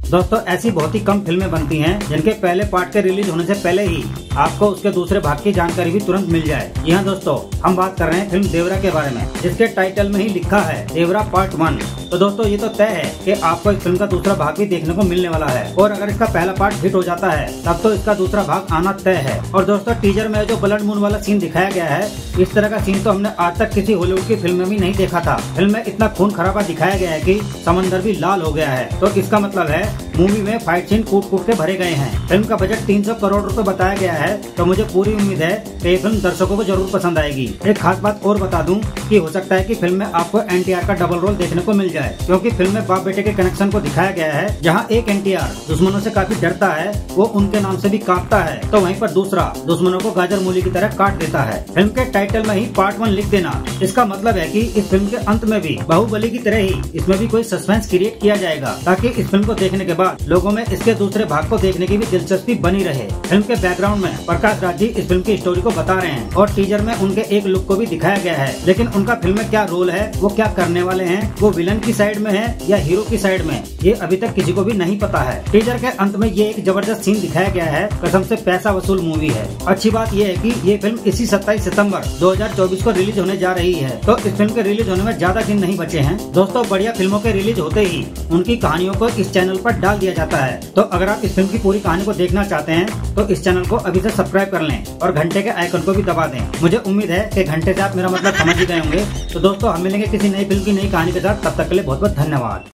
दोस्तों ऐसी बहुत ही कम फिल्में बनती हैं जिनके पहले पार्ट के रिलीज होने से पहले ही आपको उसके दूसरे भाग की जानकारी भी तुरंत मिल जाए। जी हाँ दोस्तों, हम बात कर रहे हैं फिल्म देवरा के बारे में, जिसके टाइटल में ही लिखा है देवरा पार्ट 1। तो दोस्तों ये तो तय है कि आपको इस फिल्म का दूसरा भाग भी देखने को मिलने वाला है, और अगर इसका पहला पार्ट हिट हो जाता है तब तो इसका दूसरा भाग आना तय है। और दोस्तों टीजर में जो ब्लड मून वाला सीन दिखाया गया है, इस तरह का सीन तो हमने आज तक किसी हॉलीवुड की फिल्म में भी नहीं देखा था। फिल्म में इतना खून खराबा दिखाया गया है कि समंदर भी लाल हो गया है। तो इसका मतलब है मूवी में फाइट सीन कूट कूट के भरे गए हैं। फिल्म का बजट 300 करोड़ रुपए बताया गया है, तो मुझे पूरी उम्मीद है कि ये फिल्म दर्शकों को जरूर पसंद आएगी। एक खास बात और बता दूं कि हो सकता है कि फिल्म में आपको एनटीआर का डबल रोल देखने को मिल जाए, क्योंकि फिल्म में बाप बेटे के कनेक्शन को दिखाया गया है। जहां एक एनटीआर दुश्मनों से काफी डरता है, वो उनके नाम से भी कांपता है, तो वहीं पर दूसरा दुश्मनों को गाजर मूली की तरह काट देता है। फिल्म के टाइटल में ही पार्ट 1 लिख देना, इसका मतलब है कि इस फिल्म के अंत में भी बाहुबली की तरह ही इसमें भी कोई सस्पेंस क्रिएट किया जाएगा, ताकि इस फिल्म को देखने के बाद लोगों में इसके दूसरे भाग को देखने की भी दिलचस्पी बनी रहे। फिल्म के बैकग्राउंड में प्रकाश राज जी इस फिल्म की स्टोरी को बता रहे हैं, और टीजर में उनके एक लुक को भी दिखाया गया है। लेकिन उनका फिल्म में क्या रोल है, वो क्या करने वाले हैं, वो विलन की साइड में है या हीरो की साइड में, ये अभी तक किसी को भी नहीं पता है। टीजर के अंत में ये एक जबरदस्त सीन दिखाया गया है, कसम से पैसा वसूल मूवी है। अच्छी बात ये है कि ये फिल्म इसी 27 सितंबर 2024 को रिलीज होने जा रही है, तो इस फिल्म के रिलीज होने में ज्यादा दिन नहीं बचे हैं। दोस्तों बढ़िया फिल्मों के रिलीज होते ही उनकी कहानियों को इस चैनल पर डाल दिया जाता है, तो अगर आप इस फिल्म की पूरी कहानी को देखना चाहते हैं तो इस चैनल को अभी से सब्सक्राइब कर लें और घंटे के आइकन को भी दबा दें। मुझे उम्मीद है कि घंटे से आप मेरा मतलब समझ ही गए होंगे। तो दोस्तों हम मिलेंगे किसी नई फिल्म की नई कहानी के साथ, तब तक के लिए बहुत बहुत धन्यवाद।